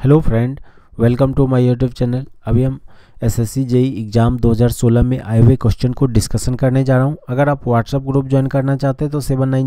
Hello friend, welcome to my YouTube channel. अभी हम SSC JE exam 2016 में आए हुए क्वेश्चन को डिस्कशन करने जा रहा हूं। अगर आप व्हाट्सएप ग्रुप ज्वाइन करना चाहते हैं तो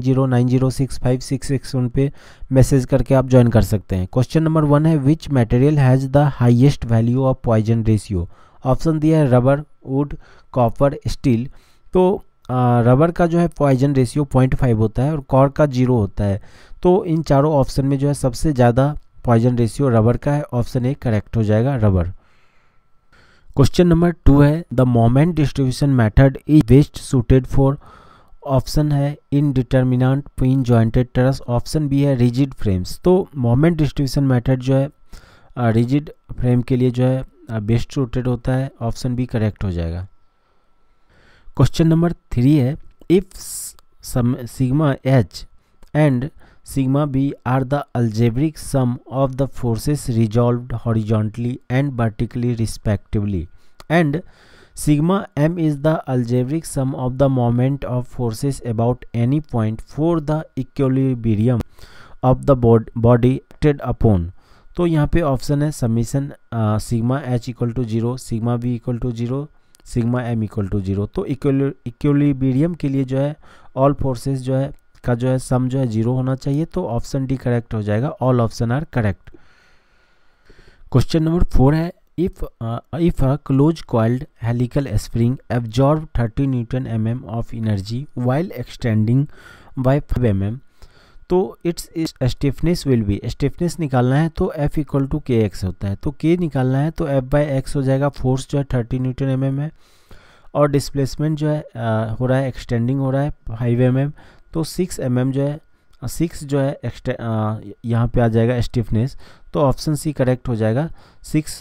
7909065661 पे मैसेज करके आप ज्वाइन कर सकते हैं। क्वेश्चन नंबर 1 है, which material has the highest value of Poisson ratio. Option दिया है रबर, वुड, कॉपर, स्टील। तो रबर का जो है पॉइजन रेशियो 0.5 होता है और कॉपर का 0 होता है। तो इन चारों ऑप्शन में जो है सबसे ज़्यादा पॉइजन रेशियो रबर का है। ऑप्शन ए करेक्ट हो जाएगा, रबर। क्वेश्चन नंबर 2 है, the moment distribution method is best suited for. Option है indeterminate pin jointed truss. Option B है रिजिड फ्रेम्स। तो मोमेंट डिस्ट्रीब्यूशन मेथड जो है रिजिड फ्रेम के लिए जो है बेस्ट सूटेड होता है। ऑप्शन बी करेक्ट हो जाएगा। क्वेश्चन नंबर 3 है, if sigma h and sigma b are the algebraic sum of the forces resolved horizontally and vertically respectively, and sigma m is the algebraic sum of the moment of forces about any point for the equilibrium of the body acted upon। तो यहाँ पे option है summation sigma h equal to 0, sigma b equal to 0, sigma m equal to 0। तो equilibrium के लिए जो है all forces जो है का जो है सम जो है 0 होना चाहिए। तो ऑप्शन डी करेक्ट हो जाएगा, all option are correct. Question number 4 है, if a close coiled helical spring absorb 30 newton mm of energy while extending by 5 mm, तो its stiffness will be. Stiffness निकालना है तो F equal to k x होता है। तो K निकालना है तो F बाई एक्स हो जाएगा। फोर्स जो है 30 न्यूटन mm है और डिस्प्लेसमेंट जो है हो रहा है, एक्सटेंडिंग हो रहा है 5 mm। तो 6 mm जो है 6 जो है यहाँ पे आ जाएगा स्टिफनेस। तो ऑप्शन सी करेक्ट हो जाएगा, 6।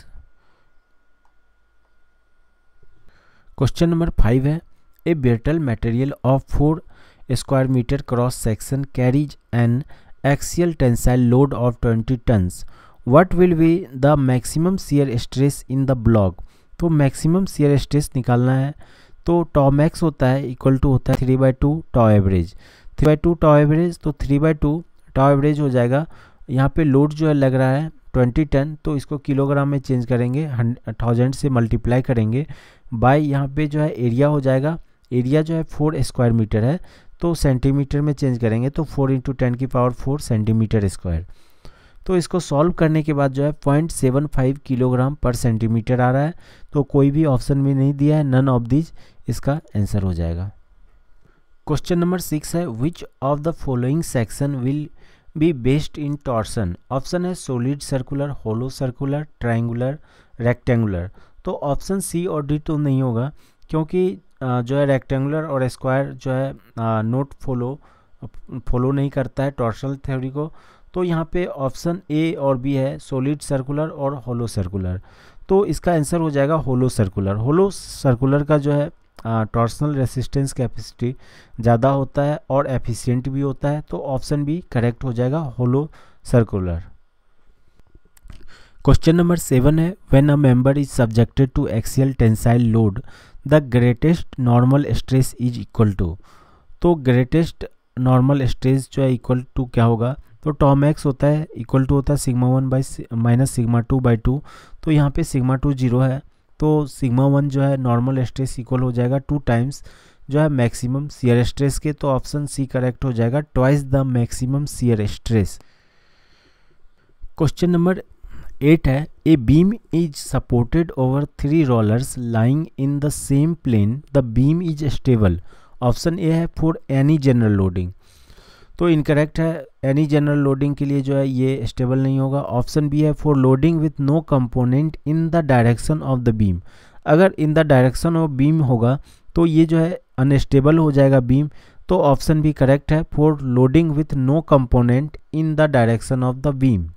क्वेश्चन नंबर 5 है, a brittle material of 4 square metre cross section carries an axial tensile load of 20 tons. What will be the maximum shear stress in the block. तो मैक्सिमम शियर स्ट्रेस निकालना है तो टॉ max होता है equal to होता है 3/2 टॉ average. 3/2 टॉ average, तो 3/2 टॉ average हो जाएगा। यहाँ पे लोड जो है लग रहा है 20 टन, तो इसको किलोग्राम में चेंज करेंगे, 1000 से मल्टीप्लाई करेंगे बाय यहाँ पे जो है एरिया हो जाएगा। एरिया जो है 4 स्क्वायर मीटर है तो सेंटीमीटर में चेंज करेंगे तो 4 × 10⁴ सेंटीमीटर स्क्वायर। तो इसको सॉल्व करने के बाद जो है 0.75 किलोग्राम पर सेंटीमीटर आ रहा है। तो कोई भी ऑप्शन में नहीं दिया है, नन ऑफ दीज इसका आंसर हो जाएगा। क्वेश्चन नंबर 6 है, which of the following section will be based in torsion. Option है solid circular, hollow circular, triangular, rectangular. तो ऑप्शन सी और डी तो नहीं होगा क्योंकि जो है रेक्टेंगुलर और स्क्वायर जो है नोट फॉलो नहीं करता है टॉर्शनल थ्योरी को। तो यहाँ पे ऑप्शन ए और बी है, सॉलिड सर्कुलर और होलो सर्कुलर। तो इसका आंसर हो जाएगा होलो सर्कुलर। होलो सर्कुलर का जो है टॉर्शनल रेसिस्टेंस कैपेसिटी ज़्यादा होता है और एफिशिएंट भी होता है। तो ऑप्शन बी करेक्ट हो जाएगा, होलो सर्कुलर। क्वेश्चन नंबर 7 है, when a member is subjected to axial tensile load the greatest normal stress is equal to. तो ग्रेटेस्ट नॉर्मल स्ट्रेस जो है इक्वल टू क्या होगा, तो टॉ मैक्स होता है इक्वल टू होता है सिग्मा 1 माइनस सिग्मा 2/2। तो यहाँ पे सिग्मा 2 0 है तो सिग्मा 1 जो है नॉर्मल स्ट्रेस इक्वल हो जाएगा 2 टाइम्स जो है मैक्सिमम शियर स्ट्रेस के। तो ऑप्शन सी करेक्ट हो जाएगा, twice the maximum shear stress. Question number 8 है, a beam is supported over 3 rollers lying in the same plane, the beam is stable. Option a है फॉर एनी जनरल लोडिंग। तो incorrect है, any general loading के लिए जो है ये stable नहीं होगा। ऑप्शन बी है for loading with no component in the direction of the beam. अगर in the direction of beam होगा तो ये जो है अनस्टेबल हो जाएगा बीम। तो ऑप्शन बी करेक्ट है, for loading with no component in the direction of the beam.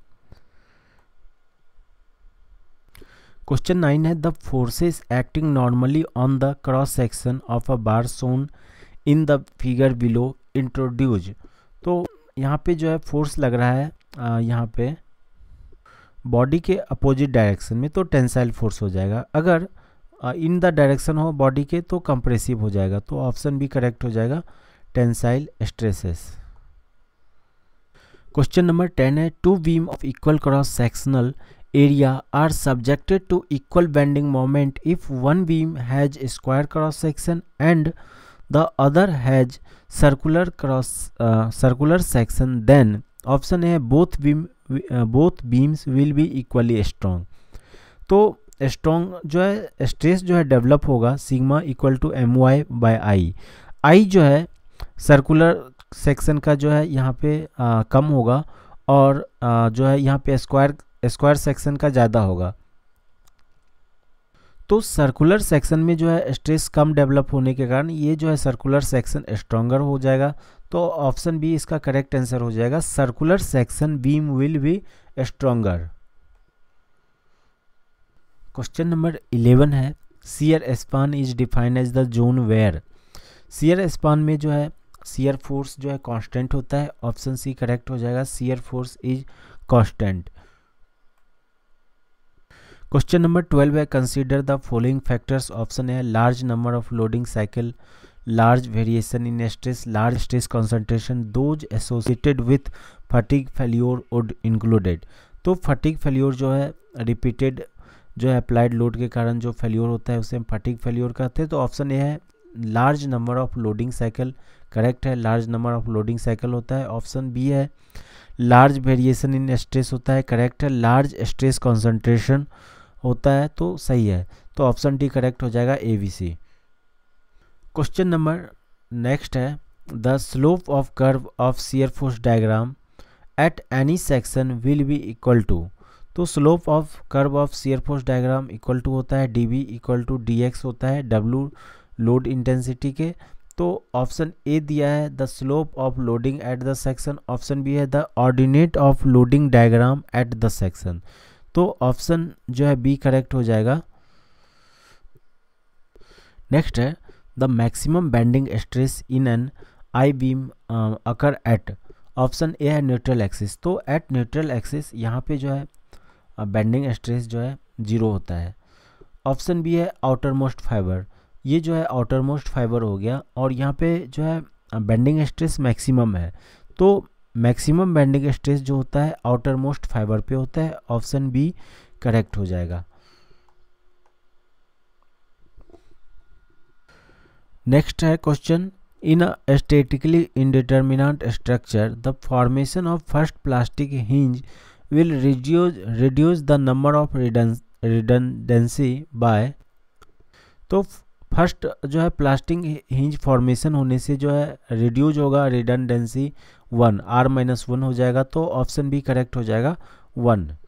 Question 9 है, the forces acting normally on the cross section of a bar shown in the figure below introduce. तो यहाँ पे जो है force लग रहा है यहाँ पे बॉडी के अपोजिट डायरेक्शन में, तो टेंसाइल फोर्स हो जाएगा। अगर इन द डायरेक्शन हो बॉडी के तो कंप्रेसिव हो जाएगा। तो ऑप्शन भी करेक्ट हो जाएगा, टेंसाइल स्ट्रेसेस। क्वेश्चन नंबर 10 है, two beam of equal cross sectional area are subjected to equal bending moment if one beam has a square cross section and the other has circular section, then option A both beams will be equally strong. तो strong जो है stress जो है develop होगा sigma equal to m y by I. I जो है circular section का जो है यहाँ पे कम होगा और जो है यहाँ पे स्क्वायर सेक्शन का ज़्यादा होगा. तो सर्कुलर सेक्शन में जो है स्ट्रेस कम डेवलप होने के कारण ये जो है सर्कुलर सेक्शन स्ट्रॉन्गर हो जाएगा. तो ऑप्शन बी इसका करेक्ट आंसर हो जाएगा. Circular section beam will be stronger. Question number 11 है shear span is defined as the zone where. Shear span में जो है शियर फोर्स जो है कांस्टेंट होता है. ऑप्शन सी करेक्ट हो जाएगा. Shear force is constant. Question number 12 है consider the following factors. Option है large number of loading cycle, large variation in stress, large stress concentration, those associated with fatigue failure would included. तो fatigue failure जो है repeated जो है applied load के कारण जो फेल्योर होता है उसे हम फटीग फेल्योर कहते हैं. तो ऑप्शन ए है large number of loading cycle. Correct है, large number of loading cycle होता है. ऑप्शन बी है लार्ज वेरिएशन इन स्ट्रेस होता है. करेक्ट है, लार्ज स्ट्रेस कॉन्सेंट्रेशन होता है. तो सही है. तो ऑप्शन डी करेक्ट हो जाएगा, a b c. Question number next है the slope of curve of shear force diagram at any section will be equal to. तो slope of curve of shear force diagram equal to होता है d b equal to d x होता है W load intensity के. तो option a दिया है the slope of loading at the section. Option B है the ordinate of loading diagram at the section. तो ऑप्शन जो है बी करेक्ट हो जाएगा. नेक्स्ट है the maximum bending stress in an I beam occur at. Option a है neutral axis. तो at neutral axis यहाँ पे जो है बेंडिंग स्ट्रेस जो है 0 होता है. ऑप्शन बी है आउटर मोस्ट फाइबर. ये जो है आउटर मोस्ट फाइबर हो गया और यहाँ पे जो है बेंडिंग स्ट्रेस मैक्सिमम है. तो मैक्सिमम बेंडिंग स्ट्रेस जो होता है आउटर मोस्ट फाइबर पे होता है. ऑप्शन बी करेक्ट हो जाएगा. नेक्स्ट है question in a statically indeterminate structure the formation of first plastic hinge will reduce the number of redundancy by. तो फर्स्ट जो है प्लास्टिक हिंज फॉर्मेशन होने से जो है रिड्यूज होगा रिडंडेंसी 1 R-1 हो जाएगा. तो ऑप्शन बी करेक्ट हो जाएगा 1.